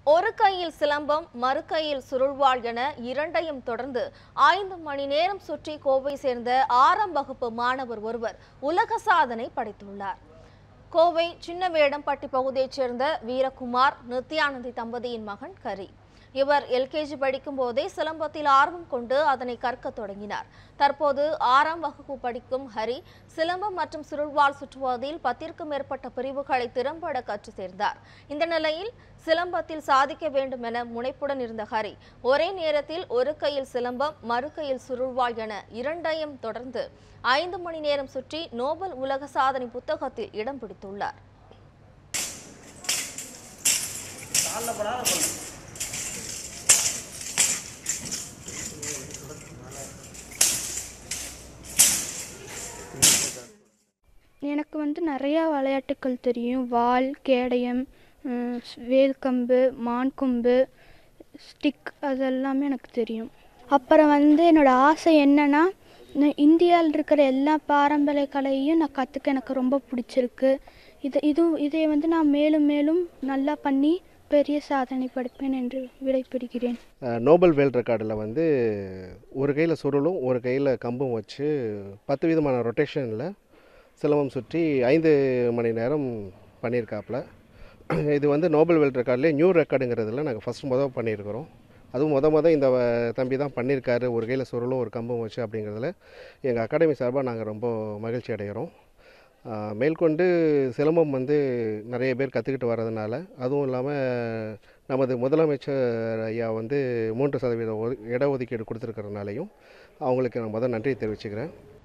ஒரு கையில் சிலம்பம் மறு கையில் சுருள்வாள் என இரண்டையும் தொடர்ந்து 5 மணி நேரம் சுற்றி கோவை சேர்ந்த 6ஆம் வகுப்பு மாணவர் ஒருவர் உலக சாதனை படைத்துள்ளார். கோவை சின்னவேடம்பட்டி பகுதியைச் சேர்ந்த வீரகுமார் நித்யானந்தி தம்பதியின் மகன் கரி. இவர் எல்கேஜி படிக்கும் போதே சிலம்பத்தில் ஆர்வம் கொண்டு அதனை கற்க தொடங்கினார். தற்போது 6ஆம் வகுப்பு படிக்கும் ஹரி சிலம்பம் மற்றும் சுருள்வாள் சுற்றுவதில் 10ற்கும் மேற்பட்ட பிரிவுகளை திறம்பட கற்று சேர்ந்தார். இந்த நிலையில் சிலம்பத்தில் சாதிக்க வேண்டும் என முனைப்புடன் இருந்த ஹரி ஒரே நேரத்தில் ஒரு கையில் சிலம்பம் மறு கையில் சுருள்வாள் என இரண்டையும் தொடர்ந்து 5 மணி நேரம் சுற்றி நோபல் உலக சாதனை புத்தகத்தில் இடம் பிடித்துள்ளார். எனக்கு நிறையா விளையாட்டுக்கள் தெரியும். வாள், கேடயம், வேல்கம்பு, மான்கொம்பு, ஸ்டிக் அதெல்லாமே எனக்கு தெரியும். அப்புறம் என்னோடய ஆசை என்னென்னா, இந்தியாவில் இருக்கிற எல்லா பாரம்பரிய கலையையும் நான் கற்றுக்க எனக்கு ரொம்ப பிடிச்சிருக்கு. இதை நான் மேலும் மேலும் நல்லா பண்ணி பெரிய சாதனை படைப்பேன் என்று விடைபெறுகிறேன். நோபல் வேர்ல்ட் ரெக்கார்டில் ஒரு கையில் சுருளும் ஒரு கையில் கம்பும் வச்சு 10 விதமான ரொட்டேஷனில் சிலம்பம் சுற்றி 5 மணி நேரம் பண்ணியிருக்காப்புல. இது நோபல் வேர்ல்ட் ரெக்கார்ட்லேயே நியூ ரெக்கார்டுங்கிறதுல நாங்கள் ஃபஸ்ட் பண்ணியிருக்கிறோம். அதுவும் இந்த தம்பி தான் பண்ணியிருக்காரு, ஒரு கையில் சுருளும் ஒரு கம்பும் வச்சு. அப்படிங்கிறதுல எங்கள் அகாடமி சார்பாக நாங்கள் ரொம்ப மகிழ்ச்சி அடைகிறோம். மேற்கொண்டு சிலம்பம் நிறைய பேர் கற்றுக்கிட்டு வர்றதுனால, அதுவும் இல்லாமல் நமது முதலமைச்சர் ஐயா 3% இடஒதுக்கீடு கொடுத்துருக்கிறதுனாலையும் அவங்களுக்கு நான் நன்றி தெரிவிச்சுக்கிறேன்.